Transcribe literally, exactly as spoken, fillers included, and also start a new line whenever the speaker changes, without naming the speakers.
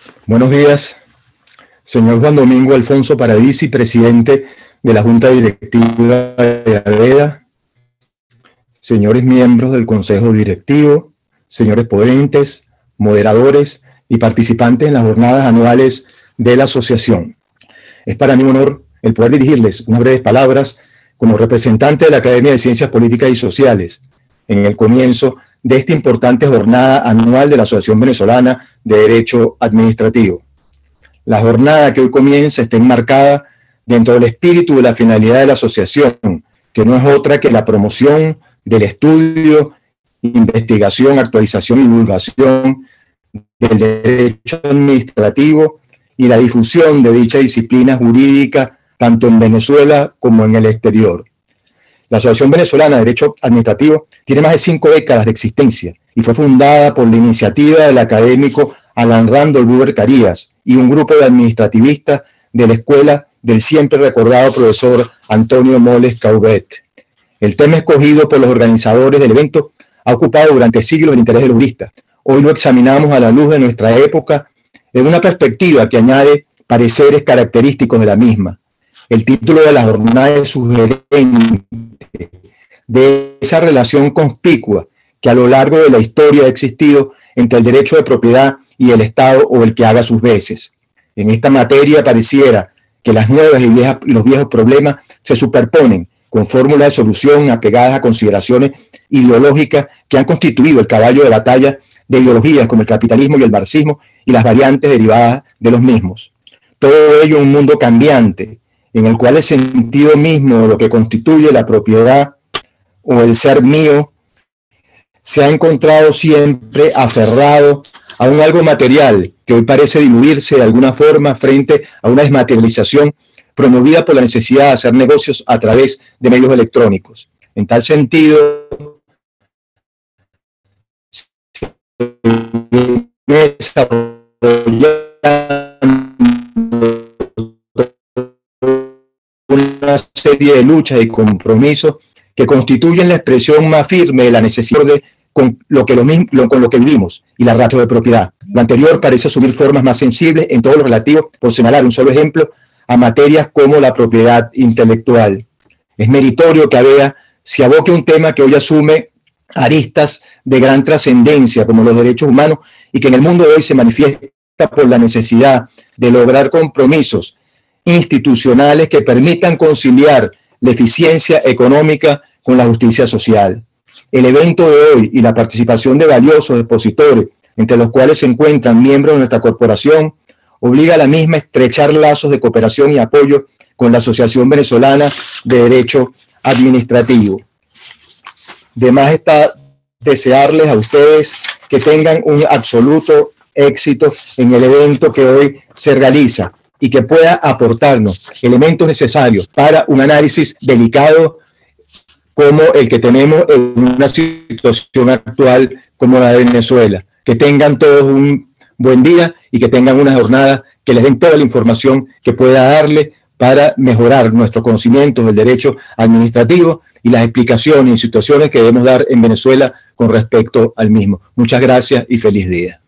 Buenos días, señor Juan Domingo Alfonso Paradisi, presidente de la Junta Directiva de ADEDA, señores miembros del Consejo Directivo, señores ponentes, moderadores y participantes en las jornadas anuales de la asociación. Es para mí un honor el poder dirigirles unas breves palabras como representante de la Academia de Ciencias Políticas y Sociales en el comienzo de esta importante jornada anual de la Asociación Venezolana de Derecho Administrativo. La jornada que hoy comienza está enmarcada dentro del espíritu de la finalidad de la asociación, que no es otra que la promoción del estudio, investigación, actualización y divulgación del derecho administrativo y la difusión de dicha disciplina jurídica tanto en Venezuela como en el exterior. La Asociación Venezolana de Derecho Administrativo tiene más de cinco décadas de existencia y fue fundada por la iniciativa del académico Alan Randolph Buber Carías y un grupo de administrativistas de la escuela del siempre recordado profesor Antonio Moles Caubet. El tema escogido por los organizadores del evento ha ocupado durante siglos el interés del jurista. Hoy lo examinamos a la luz de nuestra época en una perspectiva que añade pareceres característicos de la misma. El título de la jornada es sugerente de esa relación conspicua que a lo largo de la historia ha existido entre el derecho de propiedad y el Estado o el que haga sus veces. En esta materia pareciera que las nuevas y, viejas, y los viejos problemas se superponen con fórmulas de solución apegadas a consideraciones ideológicas que han constituido el caballo de batalla de ideologías como el capitalismo y el marxismo y las variantes derivadas de los mismos. Todo ello en un mundo cambiante, en el cual el sentido mismo de lo que constituye la propiedad o el ser mío se ha encontrado siempre aferrado a un algo material que hoy parece diluirse de alguna forma frente a una desmaterialización promovida por la necesidad de hacer negocios a través de medios electrónicos. En tal sentido, una serie de luchas y compromisos que constituyen la expresión más firme de la necesidad de con lo que, lo mismo, lo, con lo que vivimos y la ratio de propiedad. Lo anterior parece asumir formas más sensibles en todo lo relativo, por señalar un solo ejemplo, a materias como la propiedad intelectual. Es meritorio que ADEDA se aboque a un tema que hoy asume aristas de gran trascendencia como los derechos humanos y que en el mundo de hoy se manifiesta por la necesidad de lograr compromisos institucionales que permitan conciliar la eficiencia económica con la justicia social. El evento de hoy y la participación de valiosos expositores, entre los cuales se encuentran miembros de nuestra corporación, obliga a la misma a estrechar lazos de cooperación y apoyo con la Asociación Venezolana de Derecho Administrativo. De más está desearles a ustedes que tengan un absoluto éxito en el evento que hoy se realiza y que pueda aportarnos elementos necesarios para un análisis delicado como el que tenemos en una situación actual como la de Venezuela. Que tengan todos un buen día y que tengan una jornada que les den toda la información que pueda darle para mejorar nuestros conocimientos del derecho administrativo y las explicaciones y situaciones que debemos dar en Venezuela con respecto al mismo. Muchas gracias y feliz día.